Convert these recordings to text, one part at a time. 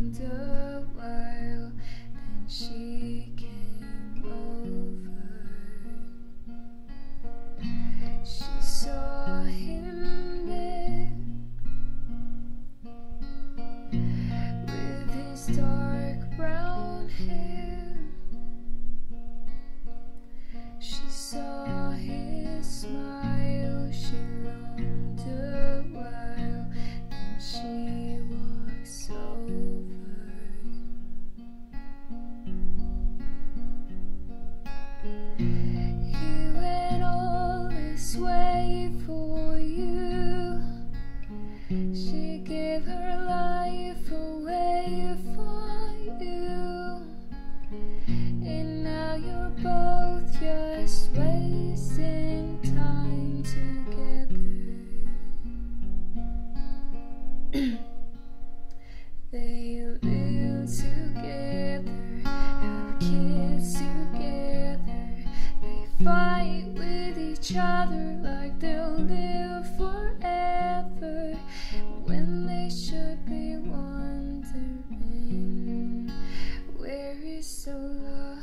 around a while, then she came over. She saw him there with his dark brown hair. She saw his smile, she longed a while, then she walks over. He went all this way for you. She gave her life away for you, and now you're both just wasting time together. They live together, have kids together. They fight with each other like they'll live forever, when they should be wondering, where is the love?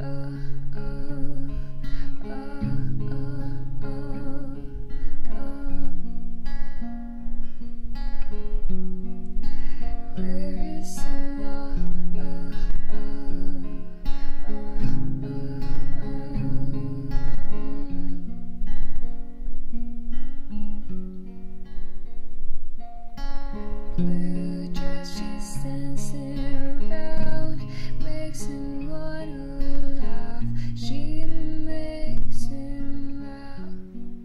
Where is the love? Blue dress, she's dancing around, makes him wanna laugh. She makes him laugh.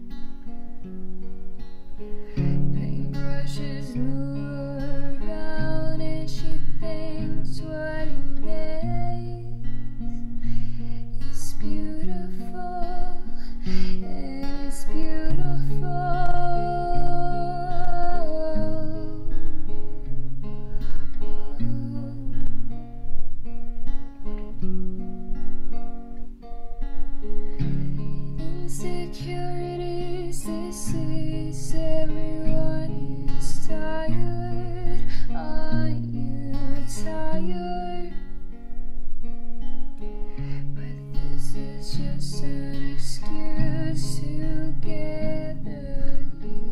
Paintbrushes move around, and she thinks what he makes is beautiful, and it's beautiful. Insecurities, this is everyone is tired. Aren't you tired? But this is just an excuse to gather. You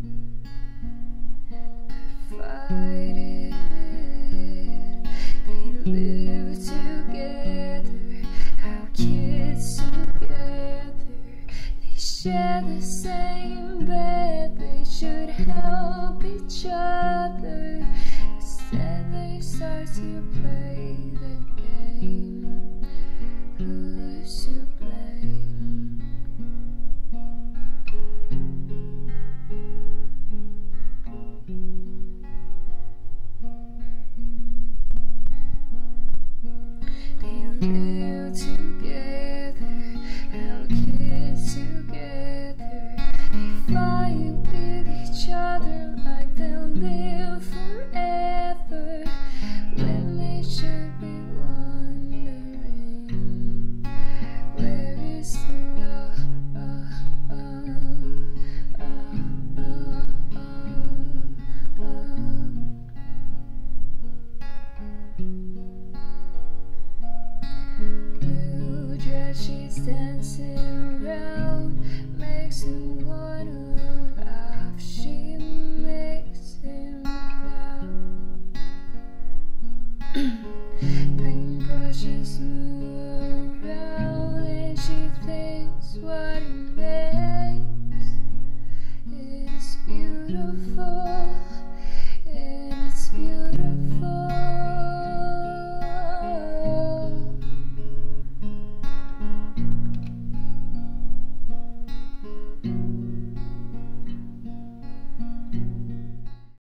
could fight it. They live together, have kids together. They share the same bed, they should help each other. Instead they start to play the game. Who's to blame? They live together, have kids together. They fight with each other like they'll live forever, when they should be wondering, where is the love? Blue dress, she's dancing around, makes him wanna laugh. She makes him laugh. Paintbrushes move around.